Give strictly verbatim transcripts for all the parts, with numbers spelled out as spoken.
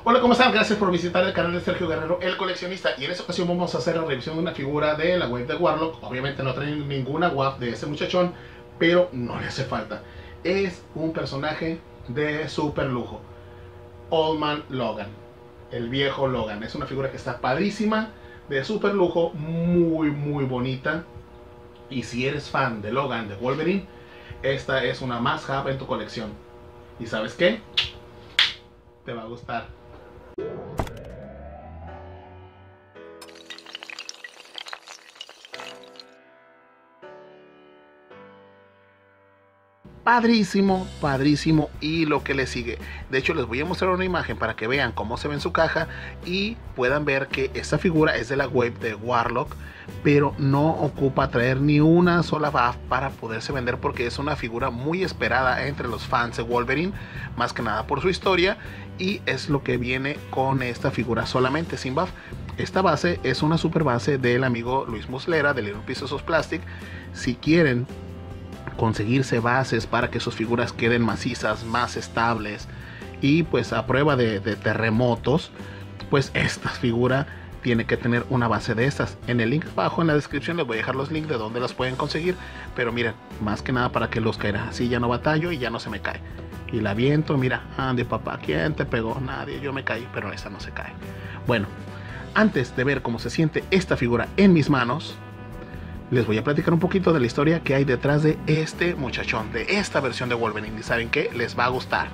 Hola, ¿cómo están? Gracias por visitar el canal de Sergio Guerrero, el coleccionista. Y en esta ocasión vamos a hacer la revisión de una figura de la wave de Warlock. Obviamente no trae ninguna W A P de ese muchachón, pero no le hace falta. Es un personaje de super lujo. Old Man Logan, el viejo Logan. Es una figura que está padrísima, de super lujo, muy muy bonita. Y si eres fan de Logan, de Wolverine, esta es una must have en tu colección. ¿Y sabes qué? Te va a gustar. Padrísimo, padrísimo. Y lo que le sigue, de hecho les voy a mostrar una imagen para que vean cómo se ve en su caja y puedan ver que esta figura es de la wave de Warlock, pero no ocupa traer ni una sola W A P para poderse vender, porque es una figura muy esperada entre los fans de Wolverine, más que nada por su historia, y es lo que viene con esta figura solamente sin W A P. Esta base es una super base del amigo Luis Muslera de Little Pieces of Plastic. Si quieren conseguirse bases para que sus figuras queden macizas, más estables y pues a prueba de, de terremotos, pues esta figura tiene que tener una base de estas. En el link abajo en la descripción les voy a dejar los links de donde las pueden conseguir, pero miren, más que nada para que los caerá, así ya no batallo y ya no se me cae. Y la viento, mira, ande papá, ¿quién te pegó? Nadie, yo me caí, pero esta no se cae. Bueno, antes de ver cómo se siente esta figura en mis manos, les voy a platicar un poquito de la historia que hay detrás de este muchachón, de esta versión de Wolverine. Y saben que les va a gustar.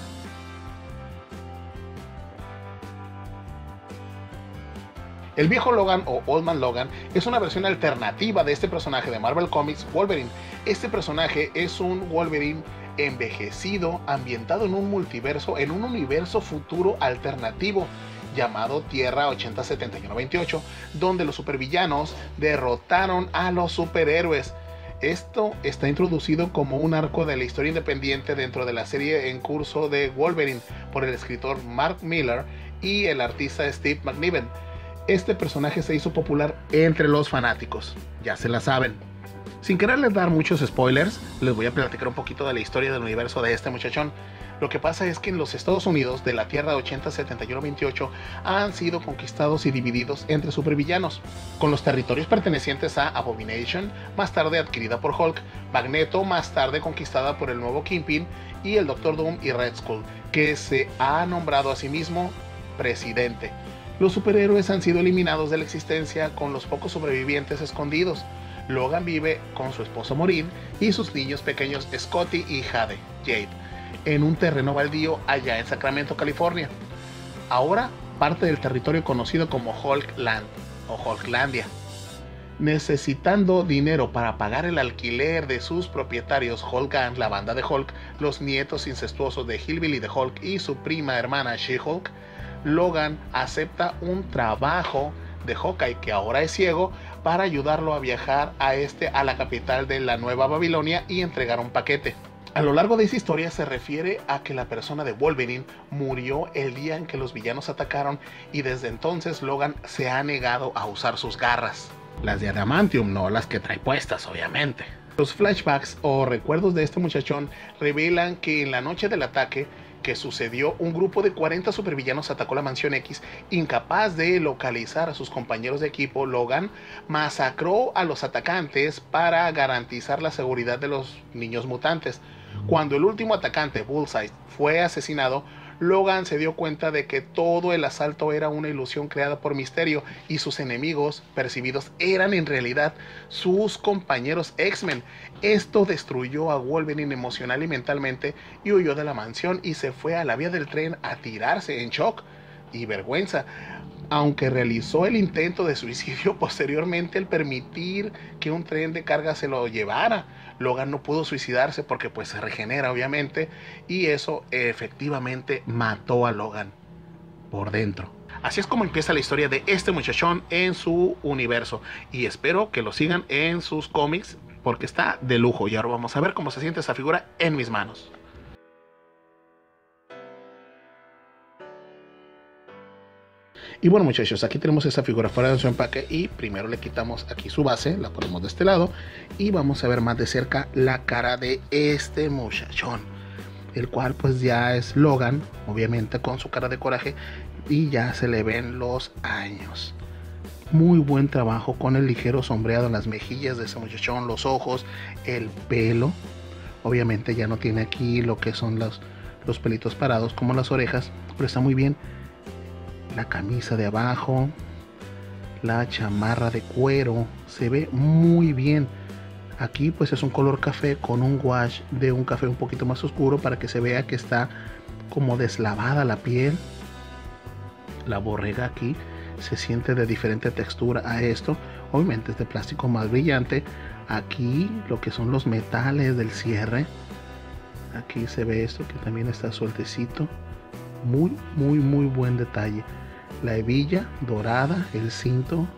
El viejo Logan o Old Man Logan es una versión alternativa de este personaje de Marvel Comics, Wolverine. Este personaje es un Wolverine envejecido, ambientado en un multiverso, en un universo futuro alternativo llamado Tierra ochenta setenta y uno veintiocho, donde los supervillanos derrotaron a los superhéroes. Esto está introducido como un arco de la historia independiente dentro de la serie en curso de Wolverine por el escritor Mark Millar y el artista Steve McNiven. Este personaje se hizo popular entre los fanáticos, ya se la saben. Sin quererles dar muchos spoilers, les voy a platicar un poquito de la historia del universo de este muchachón. Lo que pasa es que en los Estados Unidos de la Tierra ochenta setenta y uno veintiocho han sido conquistados y divididos entre supervillanos, con los territorios pertenecientes a Abomination, más tarde adquirida por Hulk, Magneto, más tarde conquistada por el nuevo Kingpin, y el Doctor Doom y Red Skull, que se ha nombrado a sí mismo presidente. Los superhéroes han sido eliminados de la existencia, con los pocos sobrevivientes escondidos. Logan vive con su esposo Maureen y sus niños pequeños Scotty y Jade, Jade, en un terreno baldío allá en Sacramento, California, ahora parte del territorio conocido como Hulkland o Hulklandia. Necesitando dinero para pagar el alquiler de sus propietarios Hulk Gang, la banda de Hulk, los nietos incestuosos de Hillbilly de Hulk y su prima hermana She-Hulk, Logan acepta un trabajo de Hawkeye, que ahora es ciego, para ayudarlo a viajar a este a la capital de la Nueva Babilonia y entregar un paquete. A lo largo de esa historia se refiere a que la persona de Wolverine murió el día en que los villanos atacaron, y desde entonces Logan se ha negado a usar sus garras. Las de adamantium, no las que trae puestas, obviamente. Los flashbacks o recuerdos de este muchachón revelan que en la noche del ataque que sucedió, un grupo de cuarenta supervillanos atacó la Mansión X. Incapaz de localizar a sus compañeros de equipo, Logan masacró a los atacantes para garantizar la seguridad de los niños mutantes. Cuando el último atacante, Bullseye, fue asesinado, Logan se dio cuenta de que todo el asalto era una ilusión creada por Misterio, y sus enemigos percibidos eran en realidad sus compañeros X-Men. Esto destruyó a Wolverine emocional y mentalmente, y huyó de la mansión y se fue a la vía del tren a tirarse en shock y vergüenza. Aunque realizó el intento de suicidio posteriormente al permitir que un tren de carga se lo llevara, Logan no pudo suicidarse porque pues se regenera obviamente, y eso efectivamente mató a Logan por dentro. Así es como empieza la historia de este muchachón en su universo, y espero que lo sigan en sus cómics porque está de lujo. Y ahora vamos a ver cómo se siente esa figura en mis manos. Y bueno, muchachos, aquí tenemos esta figura fuera de su empaque, y primero le quitamos aquí su base, la ponemos de este lado y vamos a ver más de cerca la cara de este muchachón. el cual pues ya es Logan, obviamente con su cara de coraje, y ya se le ven los años. Muy buen trabajo con el ligero sombreado en las mejillas de ese muchachón, los ojos, el pelo. Obviamente ya no tiene aquí lo que son los, los pelitos parados como las orejas, pero está muy bien. La camisa de abajo, la chamarra de cuero, se ve muy bien. Aquí pues es un color café con un wash de un café un poquito más oscuro para que se vea que está como deslavada la piel. La borrega aquí se siente de diferente textura a esto. Obviamente es de plástico más brillante. Aquí lo que son los metales del cierre. Aquí se ve esto que también está sueltecito. Muy, muy, muy buen detalle. La hebilla dorada, el cinto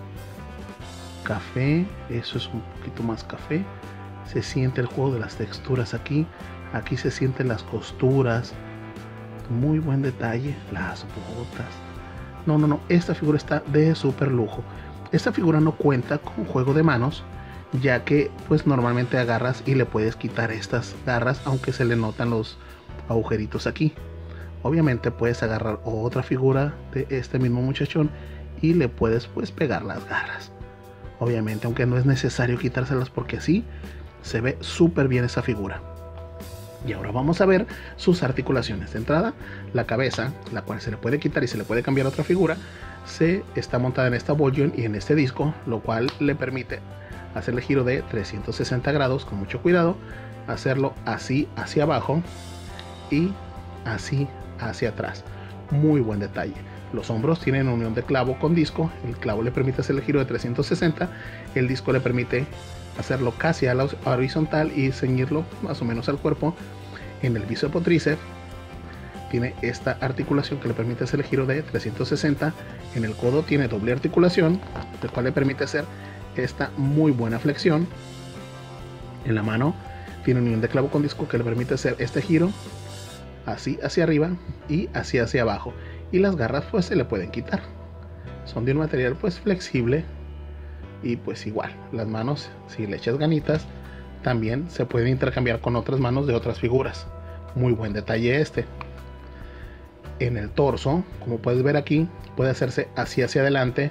café, eso es un poquito más café. Se siente el juego de las texturas aquí. Aquí se sienten las costuras. Muy buen detalle. Las botas. No, no, no. Esta figura está de súper lujo. Esta figura no cuenta con juego de manos, ya que pues normalmente agarras y le puedes quitar estas garras, aunque se le notan los agujeritos aquí. Obviamente puedes agarrar otra figura de este mismo muchachón y le puedes pues pegar las garras. Obviamente, aunque no es necesario quitárselas porque así se ve súper bien esa figura. Y ahora vamos a ver sus articulaciones. De entrada, la cabeza, la cual se le puede quitar y se le puede cambiar a otra figura, se está montada en esta ball joint y en este disco, lo cual le permite hacerle giro de trescientos sesenta grados con mucho cuidado, hacerlo así hacia abajo y así hacia atrás. Muy buen detalle. Los hombros tienen unión de clavo con disco. El clavo le permite hacer el giro de trescientos sesenta. El disco le permite hacerlo casi a la horizontal y ceñirlo más o menos al cuerpo. En el bíceps tríceps tiene esta articulación que le permite hacer el giro de trescientos sesenta. En el codo tiene doble articulación, el cual le permite hacer esta muy buena flexión. En la mano tiene unión de clavo con disco que le permite hacer este giro así hacia arriba y así hacia abajo. Y las garras pues se le pueden quitar. Son de un material pues flexible. Y pues igual, las manos, si le echas ganitas, también se pueden intercambiar con otras manos de otras figuras. Muy buen detalle este. En el torso, como puedes ver aquí, puede hacerse así hacia adelante,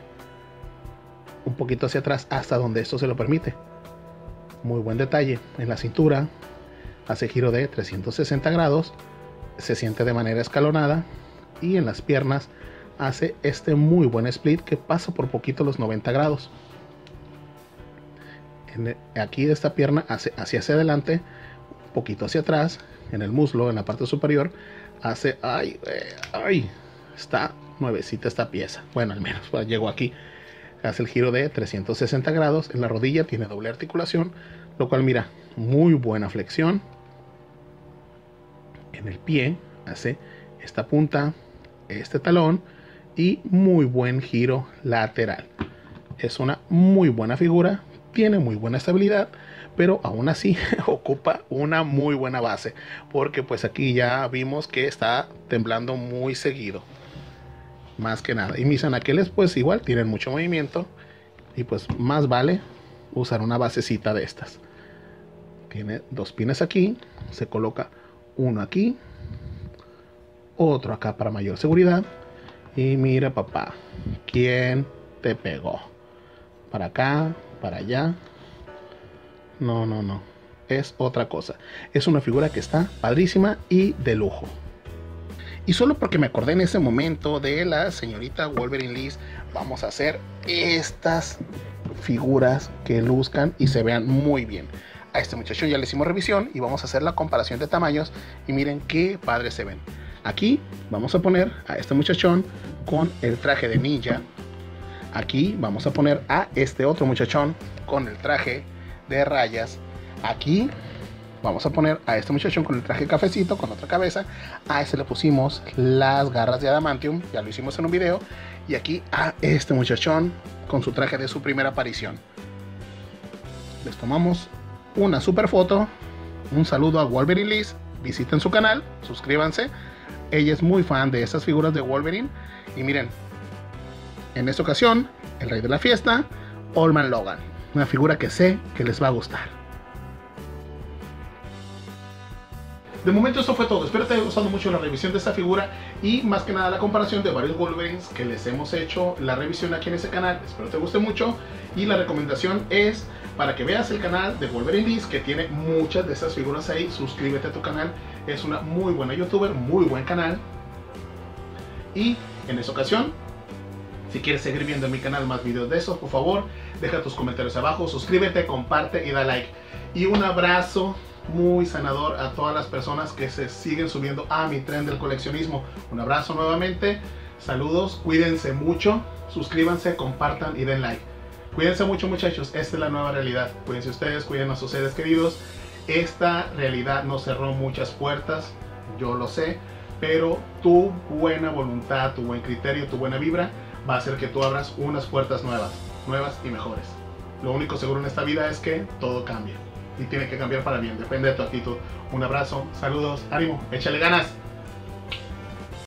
un poquito hacia atrás, hasta donde esto se lo permite. Muy buen detalle. En la cintura, hace giro de trescientos sesenta grados, se siente de manera escalonada. Y en las piernas hace este muy buen split que pasa por poquito los noventa grados. En el, aquí de esta pierna hace hacia, hacia adelante, un poquito hacia atrás. En el muslo, en la parte superior, hace, ay, ay, está nuevecita esta pieza. Bueno, al menos pues, llegó aquí. Hace el giro de trescientos sesenta grados. En la rodilla tiene doble articulación, lo cual mira, muy buena flexión. En el pie hace esta punta, este talón y muy buen giro lateral. Es una muy buena figura, tiene muy buena estabilidad, pero aún así ocupa una muy buena base, porque pues aquí ya vimos que está temblando muy seguido, más que nada. Y mis anaqueles pues igual tienen mucho movimiento y pues más vale usar una basecita de estas. Tiene dos pines aquí, se coloca uno aquí, otro acá para mayor seguridad. Y mira papá, ¿quién te pegó? Para acá, para allá. No, no, no. Es otra cosa. Es una figura que está padrísima y de lujo. Y solo porque me acordé en ese momento de la señorita Wolverine Liz, vamos a hacer estas figuras que luzcan y se vean muy bien. A este muchacho ya le hicimos revisión y vamos a hacer la comparación de tamaños. Y miren qué padres se ven. Aquí vamos a poner a este muchachón con el traje de ninja. Aquí vamos a poner a este otro muchachón con el traje de rayas. Aquí vamos a poner a este muchachón con el traje cafecito, con otra cabeza. A ese le pusimos las garras de adamantium, ya lo hicimos en un video. Y aquí a este muchachón con su traje de su primera aparición. Les tomamos una super foto. Un saludo a Wolverine Liz. Visiten su canal, suscríbanse. Ella es muy fan de esas figuras de Wolverine. Y miren, en esta ocasión, el rey de la fiesta, Old Man Logan. Una figura que sé que les va a gustar. De momento esto fue todo, espero te haya gustado mucho la revisión de esta figura y más que nada la comparación de varios Wolverines que les hemos hecho la revisión aquí en este canal. Espero te guste mucho y la recomendación es para que veas el canal de Wolverine Disc, que tiene muchas de estas figuras ahí. Suscríbete a tu canal, es una muy buena youtuber, muy buen canal. Y en esta ocasión, si quieres seguir viendo en mi canal más videos de esos, por favor deja tus comentarios abajo, suscríbete, comparte y da like. Y un abrazo muy sanador a todas las personas que se siguen subiendo a mi tren del coleccionismo. Un abrazo nuevamente, saludos, cuídense mucho, suscríbanse, compartan y den like. Cuídense mucho, muchachos, esta es la nueva realidad. Cuídense ustedes, cuiden a sus seres queridos. Esta realidad nos cerró muchas puertas, yo lo sé, pero tu buena voluntad, tu buen criterio, tu buena vibra va a hacer que tú abras unas puertas nuevas, nuevas y mejores. Lo único seguro en esta vida es que todo cambia. Y tiene que cambiar para bien, depende de tu actitud. Un abrazo, saludos, ánimo, échale ganas.